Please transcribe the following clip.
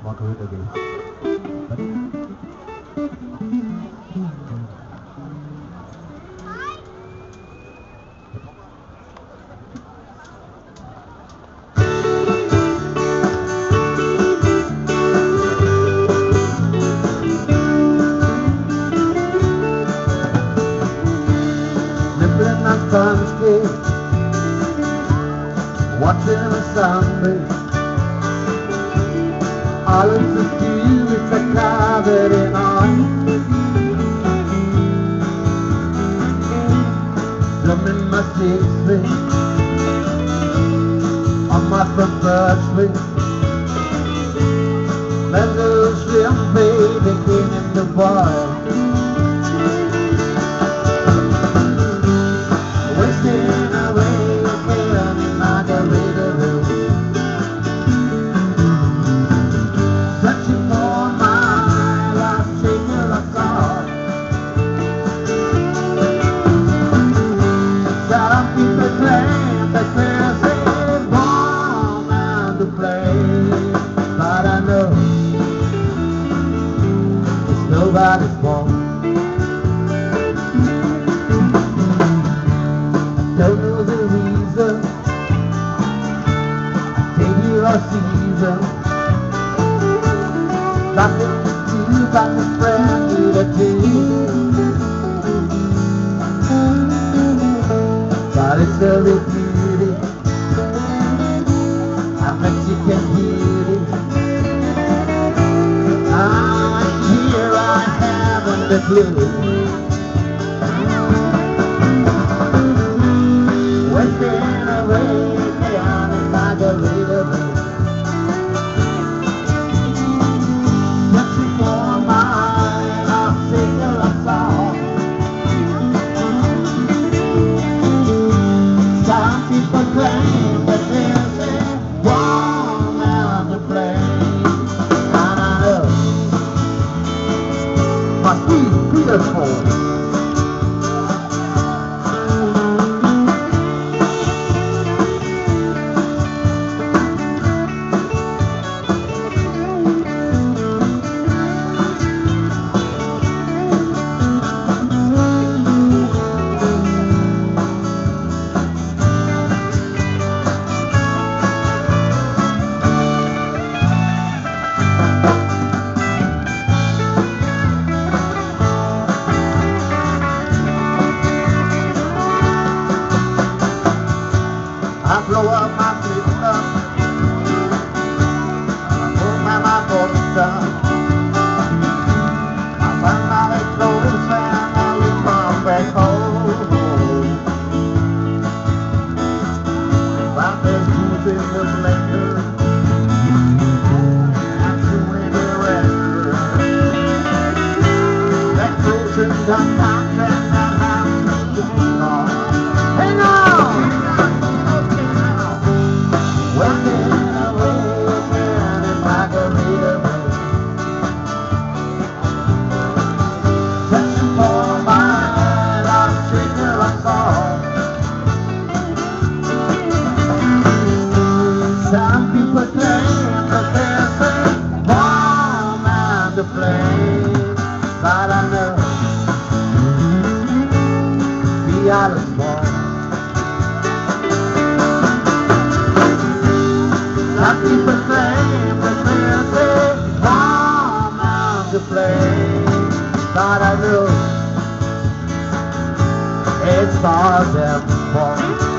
Margarita Gay. Nibbling on Sunday, watching the sunrise. All of the view is a covered in oil. Drumming my six string on my front porch swing. Mango shrimp baby came in the boil. Wasting away again in Margaritaville. Searching for my lost signal of thought. Some people claim that there's a bomb and to play, but I know it's nobody's fault. Don't know the reason, day or season. Nothing to do but the friend with a team. But it's a real beauty, I bet you can hear it. Here I haven't a clue. Wasting away down in Margaritaville. Searching for my lost signal of thought. Some people claim that there's a wrong out to blame, and I know must be Peter's fault. I blow up my sister, pull my books down. I find my clothes and I leave my back home. Found there's food in the blender, and two in the restaurant. That frozen duck contract that I'm looking on. Hang on! Wasting away again in Margaritaville. Searching for my lost signal of thought. Some people claim that there's a bomb and to blame, but I know the island's born. Some people claim that there's a bomb out to play, but I know it's for them fault.